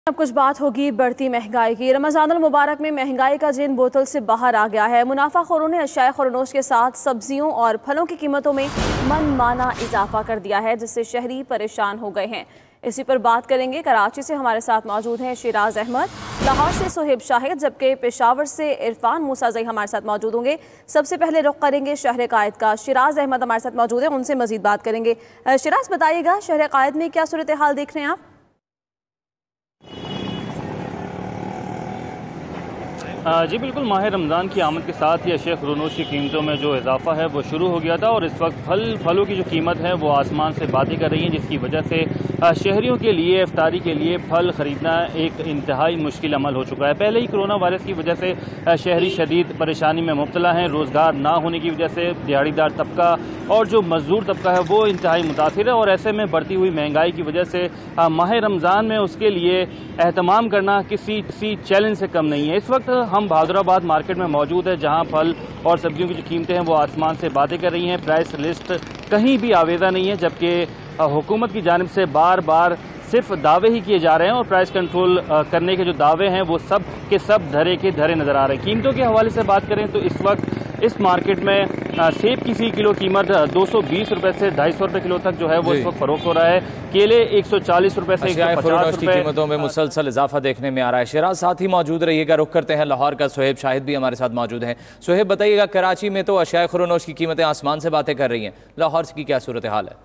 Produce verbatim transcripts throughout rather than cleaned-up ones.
अब कुछ बात होगी बढ़ती महंगाई की। रमज़ानुल मुबारक में महंगाई का जिन बोतल से बाहर आ गया है। मुनाफाखोरों ने अशियाए खुरनोश के साथ सब्जियों और फलों की कीमतों में मनमाना इजाफा कर दिया है, जिससे शहरी परेशान हो गए हैं। इसी पर बात करेंगे। कराची से हमारे साथ मौजूद हैं शिराज अहमद, लाहौर से सुहेब शाहिद, जबकि पेशावर से इरफान मूसाजई हमारे साथ मौजूद होंगे। सबसे पहले रुख करेंगे शहर कायद का। शिराज अहमद हमारे साथ मौजूद हैं, उनसे मजीद बात करेंगे। शिराज, बताइएगा शहर कायद में क्या सूरत हाल देख रहे हैं आप? जी बिल्कुल, माह रमज़ान की आमद के साथ ही अशिया खुरनोश की कीमतों में जो इजाफा है वो शुरू हो गया था और इस वक्त फल फलों की जो कीमत है वो आसमान से बातें कर रही है, जिसकी वजह से शहरियों के लिए इफ्तारी के लिए फल ख़रीदना एक इंतहाई मुश्किल अमल हो चुका है। पहले ही कोरोना वायरस की वजह से शहरी शदीद परेशानी में मुब्तला हैं। रोज़गार ना होने की वजह से दिहाड़ीदार तबका और जो मजदूर तबका है वो इंतहाई मुतासिर है और ऐसे में बढ़ती हुई महंगाई की वजह से माह रमज़ान में उसके लिए एहतमाम करना किसी किसी चैलेंज से कम नहीं है। इस वक्त हम बहादुराबाद मार्केट में मौजूद है, जहां फल और सब्जियों की जो कीमतें हैं वो आसमान से बातें कर रही हैं। प्राइस लिस्ट कहीं भी आवेदा नहीं है, जबकि हुकूमत की जानिब से बार बार सिर्फ दावे ही किए जा रहे हैं और प्राइस कंट्रोल करने के जो दावे हैं वो सब के सब धरे के धरे नज़र आ रहे हैं। कीमतों के हवाले से बात करें तो इस वक्त इस मार्केट में सेब की फी किलो कीमत दो सौ बीस रुपए से ढाई सौ रुपए किलो तक जो है वो इस वक्त फरोख्त हो रहा है। केले एक सौ चालीस रुपए से एक सौ पचास रुपए कीमतों में मुसलसल इजाफा देखने में आ रहा है। शिराज साथ ही मौजूद रहिएगा। रुख करते हैं लाहौर का। सुहेब शाहिद भी हमारे साथ मौजूद हैं। सुहेब, बताइएगा, कराची में तो अशिया खुरनोश की कीमतें आसमान से बातें कर रही हैं, लाहौर की क्या सूरत हाल है?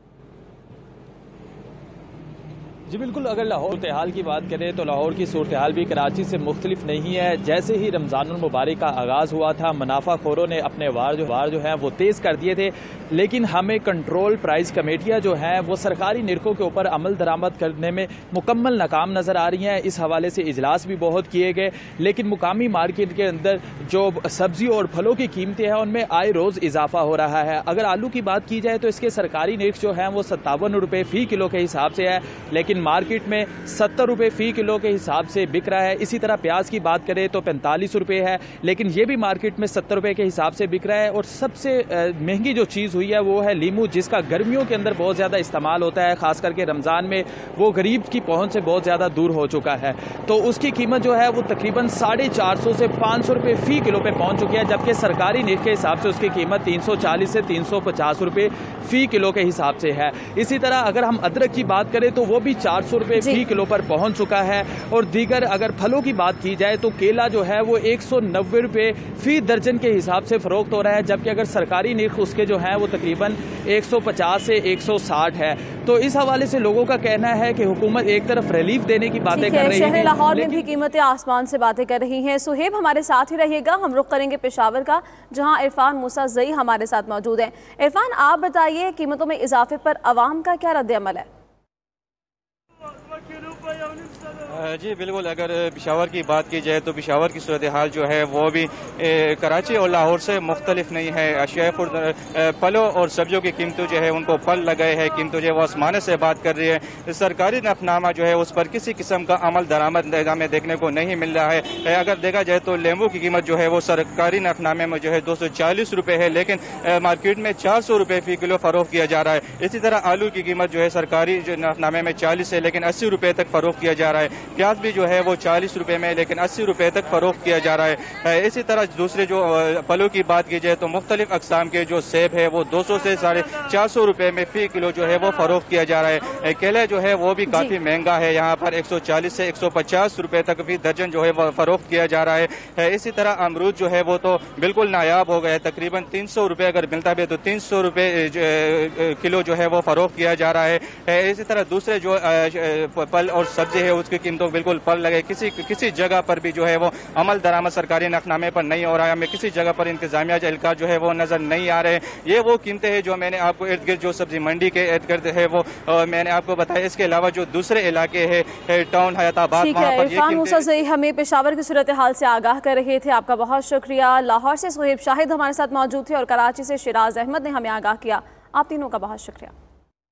जी बिल्कुल, अगर लाहौर सूरत हाल की बात करें तो लाहौर की सूरत हाल भी कराची से मुख्तलिफ नहीं है। जैसे ही रमज़ानुल मुबारक का आगाज़ हुआ था, मुनाफाखोरों ने अपने वार जो वार जो है वो तेज़ कर दिए थे, लेकिन हमें कंट्रोल प्राइस कमेटियाँ जो हैं वो सरकारी निरखों के ऊपर अमल दरामद करने में मुकम्मल नाकाम नज़र आ रही हैं। इस हवाले से इजलास भी बहुत किए गए, लेकिन मुकामी मार्केट के अंदर जो सब्जी और फलों की कीमतें हैं उनमें आए रोज़ इजाफा हो रहा है। अगर आलू की बात की जाए तो इसके सरकारी निरख जो हैं वो सत्तावन रुपये फ़ी किलो के हिसाब से है, लेकिन मार्केट में सत्तर रुपए फी किलो के हिसाब से बिक रहा है। इसी तरह प्याज की बात करें तो पैंतालीस रुपए है, लेकिन ये भी मार्केट में सत्तर रुपए के हिसाब से बिक रहा है। और सबसे महंगी जो चीज़ हुई है वो है लीमू, जिसका गर्मियों के अंदर बहुत ज़्यादा इस्तेमाल होता है, खास करके रमज़ान में वो गरीब की पहुंच से बहुत ज़्यादा दूर हो चुका है। तो उसकी कीमत जो है वो तकरीबन साढ़े चार सौ से पाँच सौ रुपये फी किलो पे पहुंच चुकी है, जबकि सरकारी निरख के हिसाब से उसकी कीमत तीन सौ चालीस से तीन सौ पचास रुपये फी किलो के हिसाब से है। इसी तरह अगर हम अदरक की बात करें तो वो भी चार सौ रुपये फी किलो पर पहुंच चुका है। और दीगर अगर फलों की बात की जाए तो केला जो है वो एक सौ नब्बे रुपये फी दर्जन के हिसाब से फरोख्त हो रहा है, जबकि अगर सरकारी निरख उसके जो है वो तकरीबन एक सौ पचास से एक सौ साठ है। तो इस हवाले से लोगों का कहना है कि हुकूमत एक तरफ रिलीफ देने की बातें कर रही है, शहर लाहौर में भी कीमतें आसमान से बातें कर रही हैं। सुहेब, हमारे साथ ही रहिएगा। हम रुख करेंगे पेशावर का, जहां इरफान मूसाजई हमारे साथ मौजूद हैं। इरफान, आप बताइए, कीमतों में इजाफे पर अवाम का क्या रद्द अमल है? जी बिल्कुल, अगर पेशावर की बात की जाए तो पेशावर की सूरत हाल जो है वो भी ए, कराची और लाहौर से मुख्तलिफ नहीं है। अशिया फलों और सब्जियों की कीमतों जो है उनको फल लगाए है, कीमतों जो है वो आसमाने से बात कर रही है। सरकारी नफनामा जो है उस पर किसी किस्म का अमल दरामद में देखने को नहीं मिल रहा है। अगर देखा जाए तो लेम्बू की कीमत जो है वो सरकारी नफनामे में जो है दो सौ चालीस रुपये है, लेकिन मार्केट में चार सौ रुपये फी किलो फरोख्त किया जा रहा है। इसी तरह आलू की कीमत जो है सरकारी जो नफनामे में चालीस है, लेकिन अस्सी रुपये तक फरोख्त किया जा रहा है। प्याज भी जो है वो चालीस रुपए में, लेकिन अस्सी रुपए तक फरोख्त किया जा रहा है। इसी तरह दूसरे जो फलों की बात की जाए तो मुख्तलिफ अकसाम के जो सेब है वो दो सौ से साढ़े चार सौ रुपए में फी किलो जो है वो फरोख्त किया जा रहा है। केला जो है वो भी काफी महंगा है, यहाँ पर एक सौ चालीस से एक सौ पचास रुपए तक भी दर्जन जो है वो फरोख्त किया जा रहा है। इसी तरह अमरूद जो है वो तो बिल्कुल नायाब हो गया है, तकरीबन तीन सौ रुपए अगर मिलता भी तो तीन सौ रुपए किलो जो है वो फरोख्त किया जा रहा है। इसी तरह दूसरे जो फल और सब्जी है उसकी कीमतों बिल्कुल फल लगे, किसी किसी जगह पर भी जो है वो अमल दरामद सरकारी नफनामे पर नहीं हो रहा है। हमें किसी जगह पर इंतजामिया एहलकार जो है वो नजर नहीं आ रहे। ये वो कीमतें हैं जो मैंने आपको इर्द गिर्द जो सब्जी मंडी के इर्द गिर्द है वो मैंने आपको बताया। इसके अलावा जो दूसरे इलाके है टाउन हयाताबाद, वहाँ पर इरफान मूसाजई हमें पेशावर की सूरत हाल से आगाह कर रहे थे। आपका बहुत शुक्रिया। लाहौर से सुहेब शाहिद हमारे साथ मौजूद थे और कराची से शिराज अहमद ने हमें आगाह किया। आप तीनों का बहुत शुक्रिया।